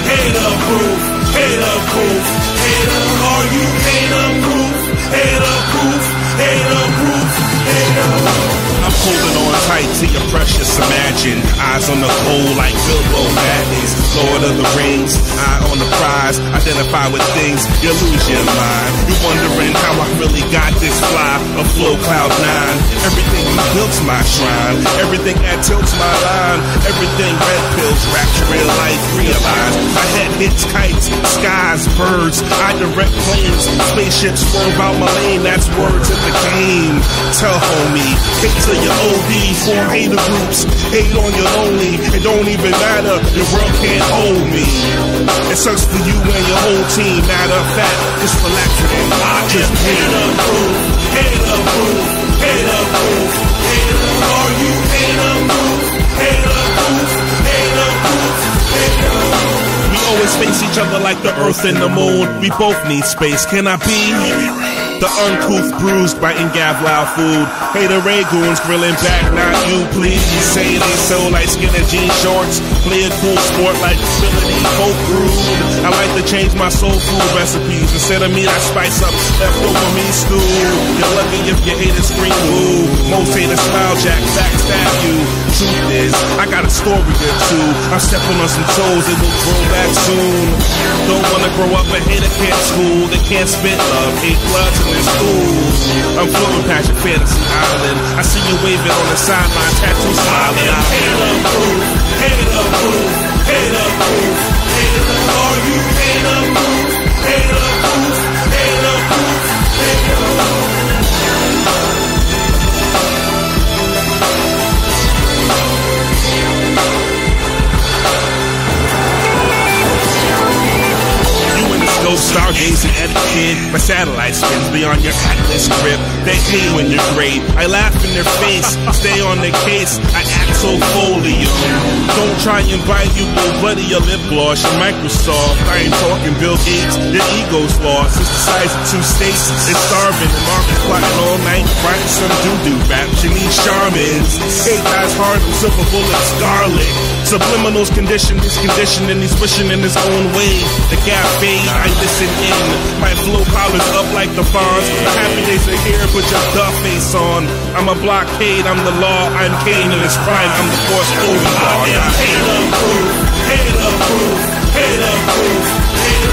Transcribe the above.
hater-proof, hater-proof, hater. Are you hater-proof, hater-proof, hater-proof, hater? I'm holding on tight to your precious imagine. Eyes on the goal like Bilbo Baggins. Lord of the Rings, eye on the prize. Identify with things, you lose your mind. You're wondering how I really got this fly. A flow cloud 9. Everything you built's my shrine. Everything that tilts my line. Everything red pills, raps real life realize. My head hits kites, skies, birds. I direct planes, spaceships swerve out my lane. That's words in the game. Tell homie, hit to your OD, form hater groups. Hate on your lonely, it don't even matter. Your world can't hold me. It sucks for you and your whole team. Matter of fact, just relax and I just hater-proof, hater-proof, hater-proof, hater. Are you hater-proof, hater-proof, hater-proof, hater? We always face each other like the earth and the moon. We both need space. Can I be the uncouth bruised biting Gav Lyle food? Hater Ray goons grilling back, not you please. You say they so like skinny jean shorts. Play a cool sport like ability, folk rude. I like to change my soul food recipes. Instead of meat I spice up leftover meat stew. You're lucky if your haters scream woo. Most haters smile jack, backstab you. Truth is, I got a story or two. I'm stepping on some toes, it will grow back soon. Don't wanna grow up a hater can't school. They can't spit love, hate bloods in their schools. I'm floating past your fantasy island. I see you waving on the sideline, tattoo smiling. Hater-proof, hater-proof, hater-proof, hater. Are you hater-proof, hater-proof, hater-proof, hater? Stargazing at a kid, my satellite spins beyond your atlas grip. They hate when you're great, I laugh in their face, stay on their case, I act so folio. Don't try and bite you, buddy, your lip gloss, your Microsoft. I ain't talking Bill Gates, your ego's lost. It's the size of 2 states, it's starving, and Marcus plotting all night, writing some doo-doo rap. She needs shamans, hate dies hard, and silver bullets, scarlet. Subliminals condition, he's conditioning, he's wishing in his own way. The gap fade, I listen in. My flow collars up like the Fonz. The happy days are here, put your duff face on. I'm a blockade, I'm the law, I'm Kane in his prime, I'm the force holding law. I am hater-proof, hater-proof, hater-proof, hater.